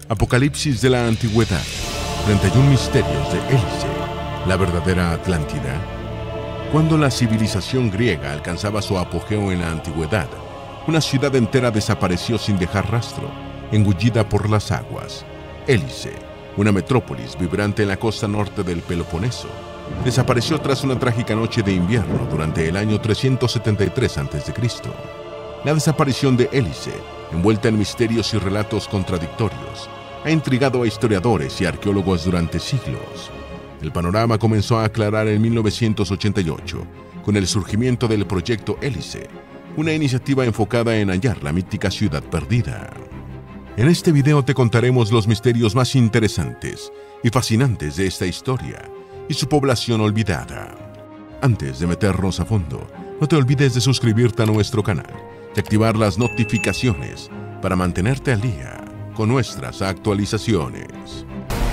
Apocalipsis de la Antigüedad. 31 misterios de Élise, la verdadera Atlántida. Cuando la civilización griega alcanzaba su apogeo en la antigüedad, una ciudad entera desapareció sin dejar rastro, engullida por las aguas. Élise, una metrópolis vibrante en la costa norte del Peloponeso, desapareció tras una trágica noche de invierno durante el año 373 a.C. La desaparición de Élise, envuelta en misterios y relatos contradictorios, ha intrigado a historiadores y arqueólogos durante siglos. El panorama comenzó a aclarar en 1988, con el surgimiento del Proyecto Élise, una iniciativa enfocada en hallar la mítica ciudad perdida. En este video te contaremos los misterios más interesantes y fascinantes de esta historia y su población olvidada. Antes de meternos a fondo, no te olvides de suscribirte a nuestro canal y activar las notificaciones para mantenerte al día con nuestras actualizaciones.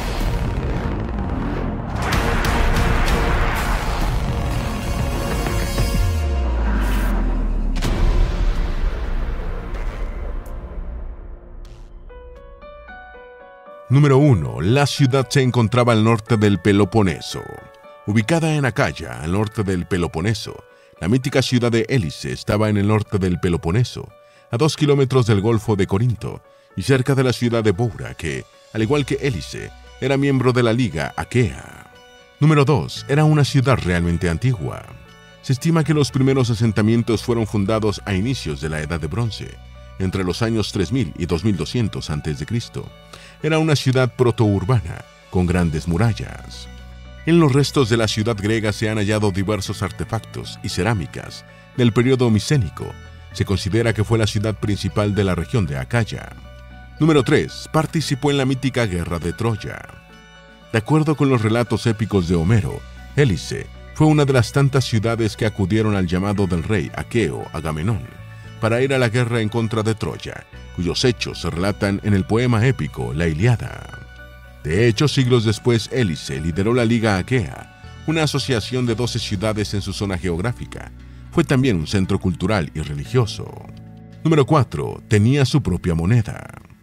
Número 1. La ciudad se encontraba al norte del Peloponeso. Ubicada en Acaya, al norte del Peloponeso, la mítica ciudad de Élise estaba en el norte del Peloponeso, a 2 kilómetros del Golfo de Corinto y cerca de la ciudad de Boura, que, al igual que Élise, era miembro de la Liga Aquea. Número 2. Era una ciudad realmente antigua. Se estima que los primeros asentamientos fueron fundados a inicios de la Edad de Bronce, entre los años 3000 y 2200 a.C. Era una ciudad protourbana, con grandes murallas. En los restos de la ciudad griega se han hallado diversos artefactos y cerámicas del período micénico. Se considera que fue la ciudad principal de la región de Acaya. Número 3. Participó en la mítica guerra de Troya. De acuerdo con los relatos épicos de Homero, Élise fue una de las tantas ciudades que acudieron al llamado del rey aqueo Agamenón para ir a la guerra en contra de Troya, cuyos hechos se relatan en el poema épico La Ilíada. De hecho, siglos después, Élise lideró la Liga Aquea, una asociación de 12 ciudades en su zona geográfica. Fue también un centro cultural y religioso. Número 4. Tenía su propia moneda.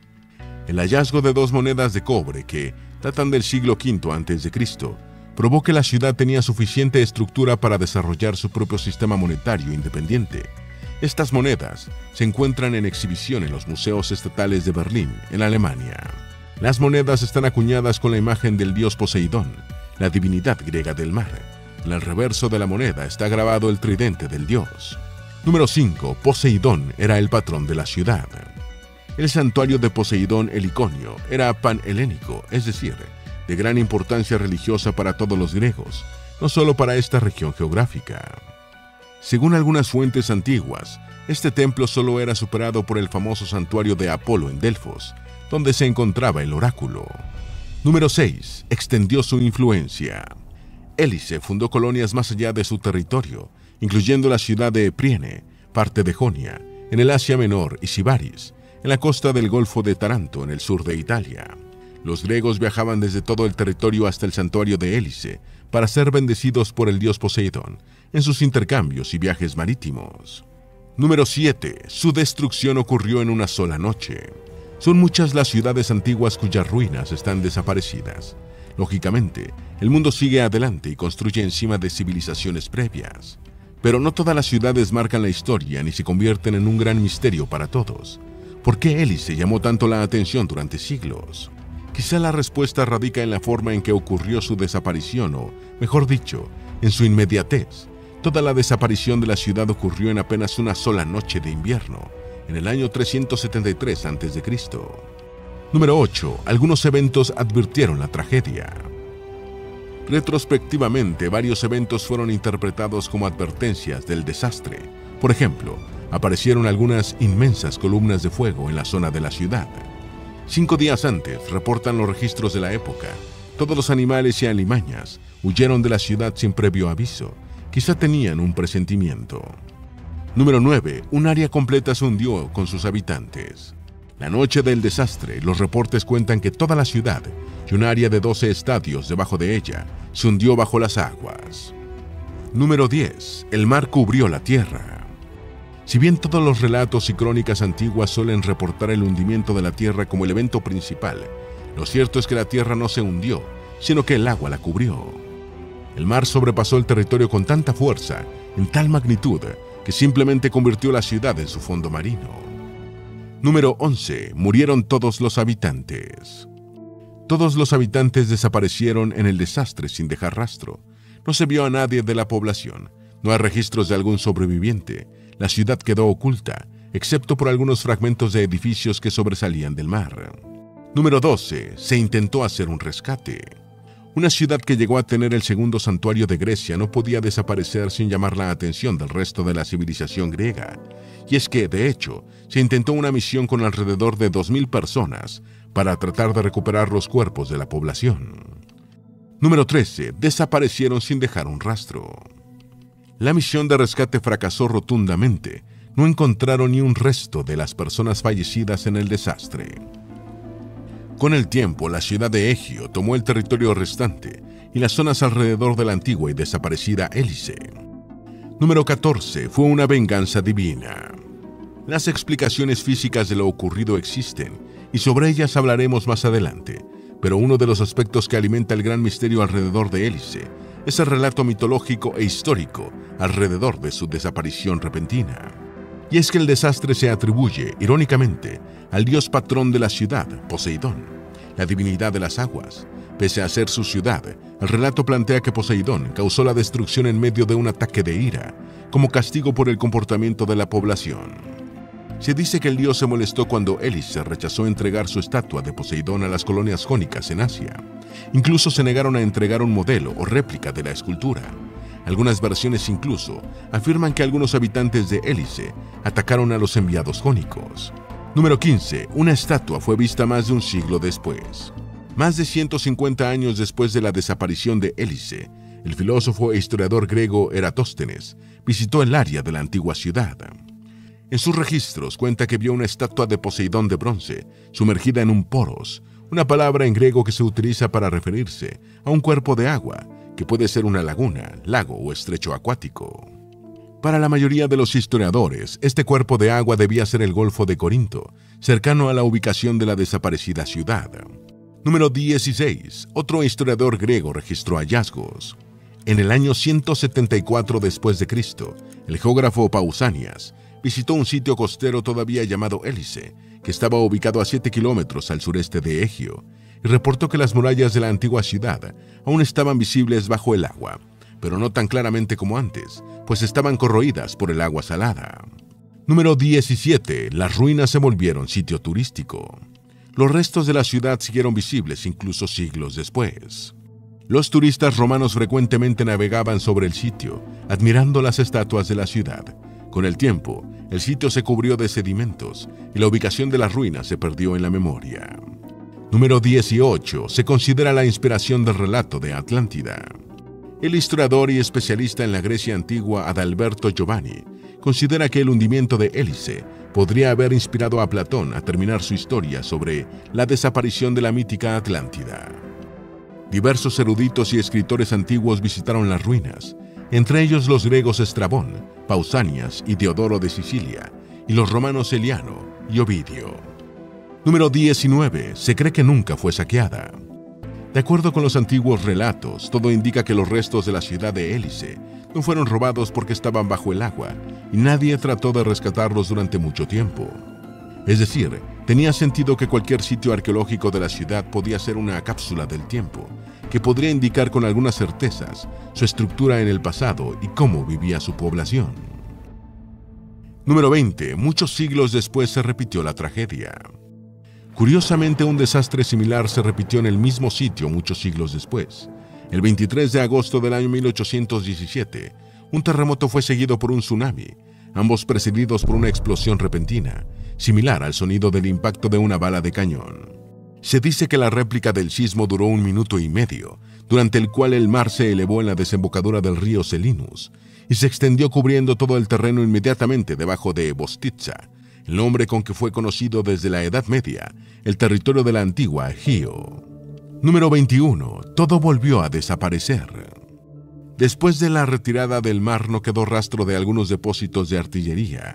El hallazgo de 2 monedas de cobre que datan del siglo V a.C. probó que la ciudad tenía suficiente estructura para desarrollar su propio sistema monetario independiente. Estas monedas se encuentran en exhibición en los museos estatales de Berlín, en Alemania. Las monedas están acuñadas con la imagen del dios Poseidón, la divinidad griega del mar. En el reverso de la moneda está grabado el tridente del dios. Número 5. Poseidón era el patrón de la ciudad. El santuario de Poseidón el Iconio era panhelénico, es decir, de gran importancia religiosa para todos los griegos, no solo para esta región geográfica. Según algunas fuentes antiguas, este templo solo era superado por el famoso santuario de Apolo en Delfos, donde se encontraba el oráculo. Número 6. Extendió su influencia. Élise fundó colonias más allá de su territorio, incluyendo la ciudad de Priene, parte de Jonia, en el Asia Menor, y Sibaris, en la costa del Golfo de Taranto, en el sur de Italia. Los griegos viajaban desde todo el territorio hasta el santuario de Élise para ser bendecidos por el dios Poseidón en sus intercambios y viajes marítimos. Número 7. Su destrucción ocurrió en una sola noche. Son muchas las ciudades antiguas cuyas ruinas están desaparecidas. Lógicamente, el mundo sigue adelante y construye encima de civilizaciones previas. Pero no todas las ciudades marcan la historia ni se convierten en un gran misterio para todos. ¿Por qué Élise llamó tanto la atención durante siglos? Quizá la respuesta radica en la forma en que ocurrió su desaparición o, mejor dicho, en su inmediatez. Toda la desaparición de la ciudad ocurrió en apenas una sola noche de invierno, en el año 373 a.C. Número 8. Algunos eventos advirtieron la tragedia. Retrospectivamente, varios eventos fueron interpretados como advertencias del desastre. Por ejemplo, aparecieron algunas inmensas columnas de fuego en la zona de la ciudad. 5 días antes, reportan los registros de la época, todos los animales y alimañas huyeron de la ciudad sin previo aviso. Quizá tenían un presentimiento. Número 9. Un área completa se hundió con sus habitantes. La noche del desastre, los reportes cuentan que toda la ciudad y un área de 12 estadios debajo de ella se hundió bajo las aguas. Número 10. El mar cubrió la tierra. Si bien todos los relatos y crónicas antiguas suelen reportar el hundimiento de la Tierra como el evento principal, lo cierto es que la Tierra no se hundió, sino que el agua la cubrió. El mar sobrepasó el territorio con tanta fuerza, en tal magnitud, que simplemente convirtió la ciudad en su fondo marino. Número 11. Murieron todos los habitantes. Todos los habitantes desaparecieron en el desastre sin dejar rastro. No se vio a nadie de la población. No hay registros de algún sobreviviente. La ciudad quedó oculta, excepto por algunos fragmentos de edificios que sobresalían del mar. Número 12. Se intentó hacer un rescate. Una ciudad que llegó a tener el segundo santuario de Grecia no podía desaparecer sin llamar la atención del resto de la civilización griega. Y es que, de hecho, se intentó una misión con alrededor de 2.000 personas para tratar de recuperar los cuerpos de la población. Número 13. Desaparecieron sin dejar un rastro. La misión de rescate fracasó rotundamente. No encontraron ni un resto de las personas fallecidas en el desastre. Con el tiempo, la ciudad de Egio tomó el territorio restante y las zonas alrededor de la antigua y desaparecida Hélice. Número 14. Fue una venganza divina. Las explicaciones físicas de lo ocurrido existen y sobre ellas hablaremos más adelante, pero uno de los aspectos que alimenta el gran misterio alrededor de Hélice es el relato mitológico e histórico alrededor de su desaparición repentina. Y es que el desastre se atribuye, irónicamente, al dios patrón de la ciudad, Poseidón, la divinidad de las aguas. Pese a ser su ciudad, el relato plantea que Poseidón causó la destrucción en medio de un ataque de ira, como castigo por el comportamiento de la población. Se dice que el dios se molestó cuando Hélice rechazó entregar su estatua de Poseidón a las colonias jónicas en Asia. Incluso se negaron a entregar un modelo o réplica de la escultura. Algunas versiones incluso afirman que algunos habitantes de Hélice atacaron a los enviados jónicos. Número 15. Una estatua fue vista más de un siglo después. Más de 150 años después de la desaparición de Hélice, el filósofo e historiador griego Eratóstenes visitó el área de la antigua ciudad. En sus registros cuenta que vio una estatua de Poseidón de bronce sumergida en un poros, una palabra en griego que se utiliza para referirse a un cuerpo de agua, que puede ser una laguna, lago o estrecho acuático. Para la mayoría de los historiadores, este cuerpo de agua debía ser el Golfo de Corinto, cercano a la ubicación de la desaparecida ciudad. Número 16. Otro historiador griego registró hallazgos. En el año 174 después de Cristo, el geógrafo Pausanias visitó un sitio costero todavía llamado Hélice, que estaba ubicado a 7 kilómetros al sureste de Egio, y reportó que las murallas de la antigua ciudad aún estaban visibles bajo el agua, pero no tan claramente como antes, pues estaban corroídas por el agua salada. Número 17. Las ruinas se volvieron sitio turístico. Los restos de la ciudad siguieron visibles incluso siglos después. Los turistas romanos frecuentemente navegaban sobre el sitio, admirando las estatuas de la ciudad. Con el tiempo, el sitio se cubrió de sedimentos y la ubicación de las ruinas se perdió en la memoria. Número 18. Se considera la inspiración del relato de Atlántida. El historiador y especialista en la Grecia antigua Adalberto Giovanni considera que el hundimiento de Hélice podría haber inspirado a Platón a terminar su historia sobre la desaparición de la mítica Atlántida. Diversos eruditos y escritores antiguos visitaron las ruinas, entre ellos los griegos Estrabón, Pausanias y Diodoro de Sicilia, y los romanos Eliano y Ovidio. Número 19. Se cree que nunca fue saqueada. De acuerdo con los antiguos relatos, todo indica que los restos de la ciudad de Hélice no fueron robados porque estaban bajo el agua y nadie trató de rescatarlos durante mucho tiempo. Es decir, tenía sentido que cualquier sitio arqueológico de la ciudad podía ser una cápsula del tiempo, que podría indicar con algunas certezas su estructura en el pasado y cómo vivía su población. Número 20. Muchos siglos después se repitió la tragedia. Curiosamente, un desastre similar se repitió en el mismo sitio muchos siglos después. El 23 de agosto del año 1817, un terremoto fue seguido por un tsunami, ambos precedidos por una explosión repentina, similar al sonido del impacto de una bala de cañón. Se dice que la réplica del sismo duró 1 minuto y medio, durante el cual el mar se elevó en la desembocadura del río Selinus y se extendió cubriendo todo el terreno inmediatamente debajo de Bostitza, el nombre con que fue conocido desde la Edad Media, el territorio de la antigua Egio. Número 21. Todo volvió a desaparecer. Después de la retirada del mar no quedó rastro de algunos depósitos de artillería.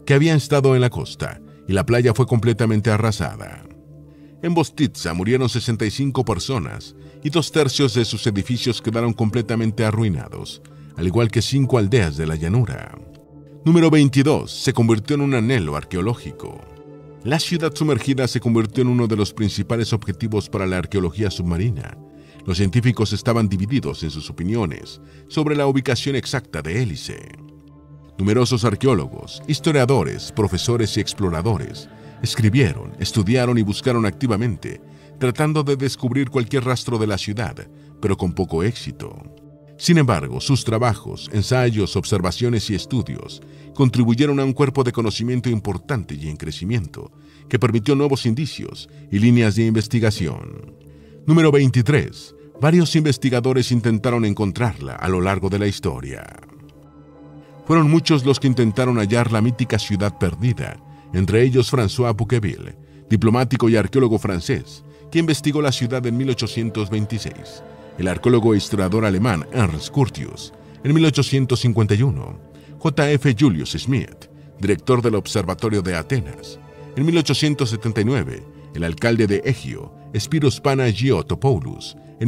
que habían estado en la costa, y la playa fue completamente arrasada. En Bostitza murieron 65 personas y 2/3 de sus edificios quedaron completamente arruinados, al igual que 5 aldeas de la llanura. Número 22. Se convirtió en un anhelo arqueológico. La ciudad sumergida se convirtió en uno de los principales objetivos para la arqueología submarina. Los científicos estaban divididos en sus opiniones sobre la ubicación exacta de Hélice. Numerosos arqueólogos, historiadores, profesores y exploradores escribieron, estudiaron y buscaron activamente, tratando de descubrir cualquier rastro de la ciudad, pero con poco éxito. Sin embargo, sus trabajos, ensayos, observaciones y estudios contribuyeron a un cuerpo de conocimiento importante y en crecimiento, que permitió nuevos indicios y líneas de investigación. Número 23. Varios investigadores intentaron encontrarla a lo largo de la historia. Fueron muchos los que intentaron hallar la mítica ciudad perdida, entre ellos François Bouqueville, diplomático y arqueólogo francés, que investigó la ciudad en 1826, el arqueólogo e historiador alemán Ernst Curtius, en 1851, J.F. Julius Smith, director del Observatorio de Atenas, en 1879, el alcalde de Egio, Spyros Panagiotopoulos, en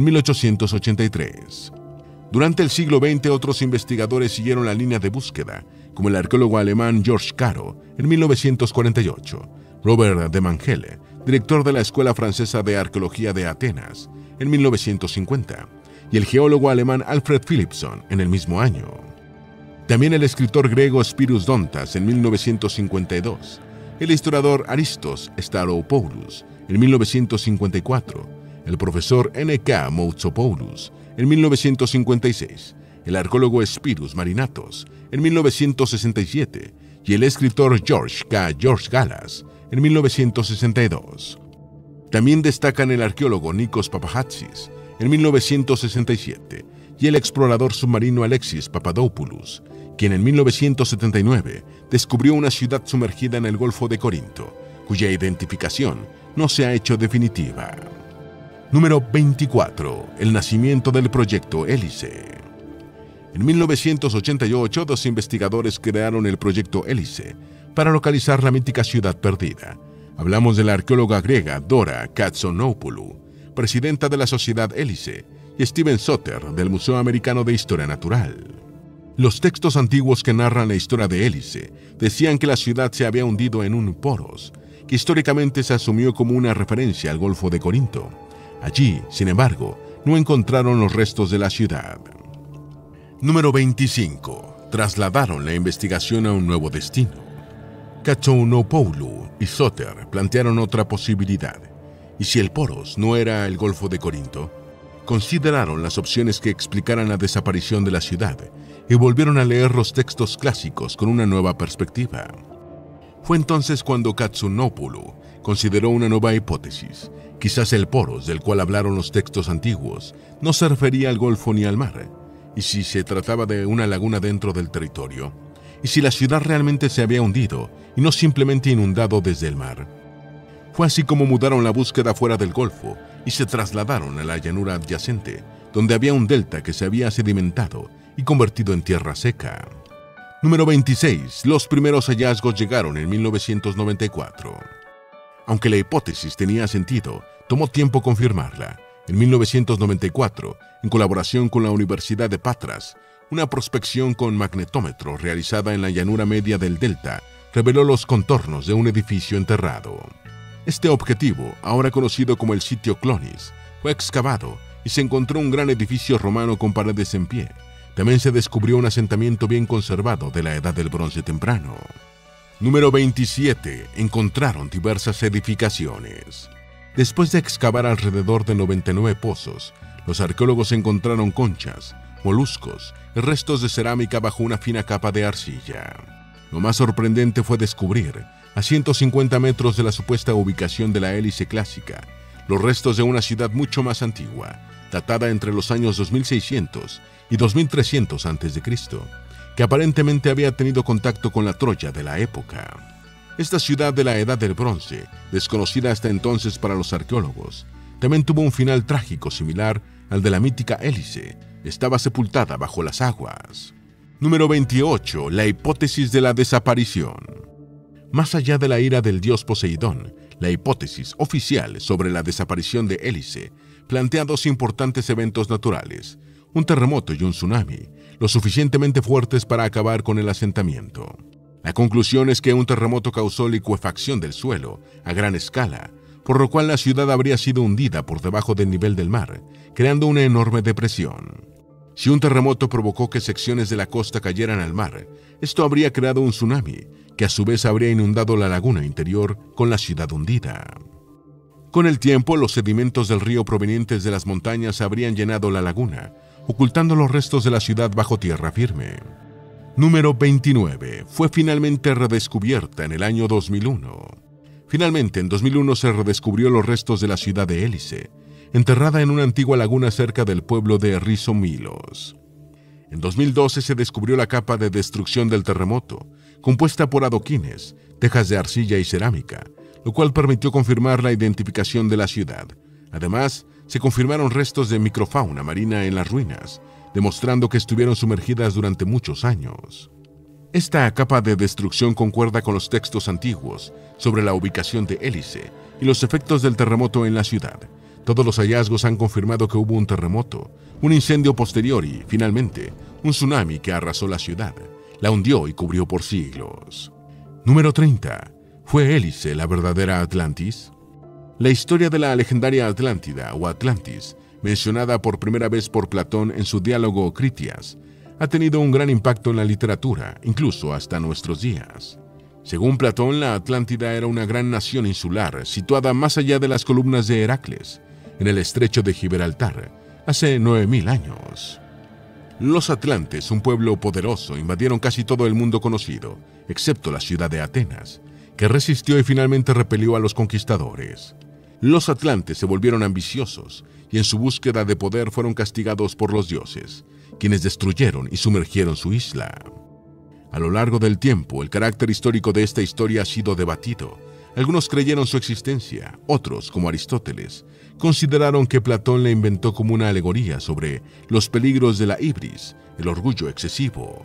1883. Durante el siglo XX, otros investigadores siguieron la línea de búsqueda, como el arqueólogo alemán Georges Caro, en 1948, Robert de Mangele, director de la Escuela Francesa de Arqueología de Atenas, en 1950, y el geólogo alemán Alfred Philipson, en el mismo año. También el escritor griego Spyros Dontas, en 1952, el historiador Aristos Staropoulos, en 1954, el profesor N.K. Moutsopoulos, en 1956, el arqueólogo Spyros Marinatos, en 1967, y el escritor George Galas, en 1962. También destacan el arqueólogo Nikos Papahatsis, en 1967, y el explorador submarino Alexis Papadopoulos, quien en 1979 descubrió una ciudad sumergida en el Golfo de Corinto, cuya identificación no se ha hecho definitiva. Número 24. El nacimiento del proyecto Hélice. En 1988, 2 investigadores crearon el proyecto Hélice para localizar la mítica ciudad perdida. Hablamos de la arqueóloga griega Dora Katsonopoulou, presidenta de la Sociedad Hélice, y Steven Soter, del Museo Americano de Historia Natural. Los textos antiguos que narran la historia de Hélice decían que la ciudad se había hundido en un poros, que históricamente se asumió como una referencia al Golfo de Corinto. Allí, sin embargo, no encontraron los restos de la ciudad. Número 25. Trasladaron la investigación a un nuevo destino. Katsonopoulou y Soter plantearon otra posibilidad. ¿Y si el poros no era el Golfo de Corinto? Consideraron las opciones que explicaran la desaparición de la ciudad y volvieron a leer los textos clásicos con una nueva perspectiva. Fue entonces cuando Katsonopoulou consideró una nueva hipótesis. Quizás el poros del cual hablaron los textos antiguos no se refería al Golfo ni al mar. ¿Y si se trataba de una laguna dentro del territorio? ¿Y si la ciudad realmente se había hundido y no simplemente inundado desde el mar? Fue así como mudaron la búsqueda fuera del Golfo y se trasladaron a la llanura adyacente, donde había un delta que se había sedimentado y convertido en tierra seca. Número 26. Los primeros hallazgos llegaron en 1994. Aunque la hipótesis tenía sentido, tomó tiempo confirmarla. En 1994, en colaboración con la Universidad de Patras, una prospección con magnetómetro realizada en la llanura media del delta reveló los contornos de un edificio enterrado. Este objetivo, ahora conocido como el sitio Clonis, fue excavado y se encontró un gran edificio romano con paredes en pie. También se descubrió un asentamiento bien conservado de la Edad del Bronce temprano. Número 27. Encontraron diversas edificaciones. Después de excavar alrededor de 99 pozos, los arqueólogos encontraron conchas, moluscos y restos de cerámica bajo una fina capa de arcilla. Lo más sorprendente fue descubrir, a 150 metros de la supuesta ubicación de la hélice clásica, los restos de una ciudad mucho más antigua, datada entre los años 2600 y 2300 a.C., que aparentemente había tenido contacto con la Troya de la época. Esta ciudad de la Edad del Bronce, desconocida hasta entonces para los arqueólogos, también tuvo un final trágico similar al de la mítica Hélice. Estaba sepultada bajo las aguas. Número 28. La hipótesis de la desaparición. Más allá de la ira del dios Poseidón, la hipótesis oficial sobre la desaparición de Hélice plantea dos importantes eventos naturales, un terremoto y un tsunami, lo suficientemente fuertes para acabar con el asentamiento. La conclusión es que un terremoto causó licuefacción del suelo a gran escala, por lo cual la ciudad habría sido hundida por debajo del nivel del mar, creando una enorme depresión. Si un terremoto provocó que secciones de la costa cayeran al mar, esto habría creado un tsunami, que a su vez habría inundado la laguna interior con la ciudad hundida. Con el tiempo, los sedimentos del río provenientes de las montañas habrían llenado la laguna, ocultando los restos de la ciudad bajo tierra firme. Número 29. Fue finalmente redescubierta en el año 2001. Finalmente, en 2001 se redescubrió los restos de la ciudad de Hélice, enterrada en una antigua laguna cerca del pueblo de Rizomilos. En 2012 se descubrió la capa de destrucción del terremoto, compuesta por adoquines, tejas de arcilla y cerámica, lo cual permitió confirmar la identificación de la ciudad. Además, se confirmaron restos de microfauna marina en las ruinas, demostrando que estuvieron sumergidas durante muchos años. Esta capa de destrucción concuerda con los textos antiguos sobre la ubicación de Hélice y los efectos del terremoto en la ciudad. Todos los hallazgos han confirmado que hubo un terremoto, un incendio posterior y, finalmente, un tsunami que arrasó la ciudad, la hundió y cubrió por siglos. Número 30. ¿Fue Hélice la verdadera Atlantis? La historia de la legendaria Atlántida o Atlantis, mencionada por primera vez por Platón en su diálogo Critias, ha tenido un gran impacto en la literatura, incluso hasta nuestros días. Según Platón, la Atlántida era una gran nación insular situada más allá de las columnas de Heracles, en el estrecho de Gibraltar, hace 9000 años. Los atlantes, un pueblo poderoso, invadieron casi todo el mundo conocido, excepto la ciudad de Atenas, que resistió y finalmente repelió a los conquistadores. Los atlantes se volvieron ambiciosos y en su búsqueda de poder fueron castigados por los dioses, quienes destruyeron y sumergieron su isla. A lo largo del tiempo, el carácter histórico de esta historia ha sido debatido. Algunos creyeron su existencia, otros, como Aristóteles, consideraron que Platón la inventó como una alegoría sobre los peligros de la ibris, el orgullo excesivo.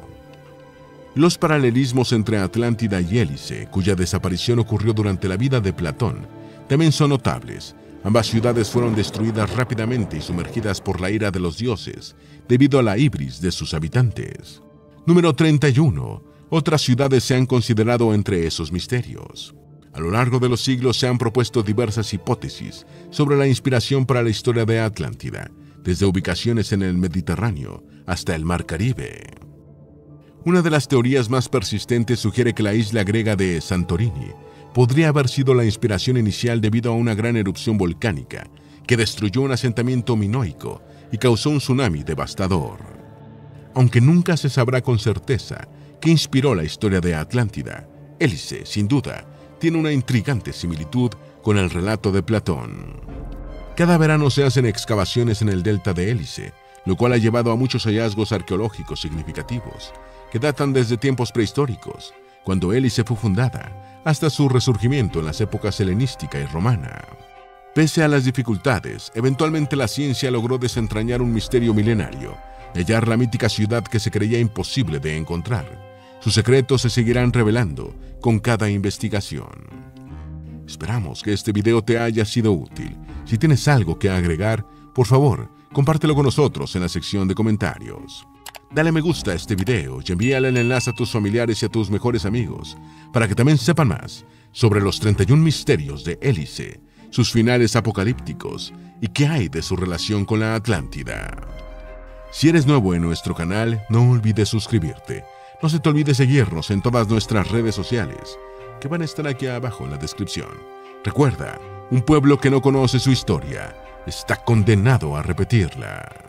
Los paralelismos entre Atlántida y Hélice, cuya desaparición ocurrió durante la vida de Platón, también son notables. Ambas ciudades fueron destruidas rápidamente y sumergidas por la ira de los dioses, debido a la ibris de sus habitantes. Número 31. Otras ciudades se han considerado entre esos misterios. A lo largo de los siglos se han propuesto diversas hipótesis sobre la inspiración para la historia de Atlántida, desde ubicaciones en el Mediterráneo hasta el Mar Caribe. Una de las teorías más persistentes sugiere que la isla griega de Santorini podría haber sido la inspiración inicial debido a una gran erupción volcánica que destruyó un asentamiento minoico y causó un tsunami devastador. Aunque nunca se sabrá con certeza qué inspiró la historia de Atlántida, Hélice, sin duda, tiene una intrigante similitud con el relato de Platón. Cada verano se hacen excavaciones en el delta de Hélice, lo cual ha llevado a muchos hallazgos arqueológicos significativos, que datan desde tiempos prehistóricos, cuando Hélice fue fundada, hasta su resurgimiento en las épocas helenística y romana. Pese a las dificultades, eventualmente la ciencia logró desentrañar un misterio milenario, y hallar la mítica ciudad que se creía imposible de encontrar. Sus secretos se seguirán revelando con cada investigación. Esperamos que este video te haya sido útil. Si tienes algo que agregar, por favor, compártelo con nosotros en la sección de comentarios. Dale me gusta a este video y envíale el enlace a tus familiares y a tus mejores amigos para que también sepan más sobre los 31 misterios de Hélice, sus finales apocalípticos y qué hay de su relación con la Atlántida. Si eres nuevo en nuestro canal, no olvides suscribirte. No se te olvide seguirnos en todas nuestras redes sociales, que van a estar aquí abajo en la descripción. Recuerda, un pueblo que no conoce su historia está condenado a repetirla.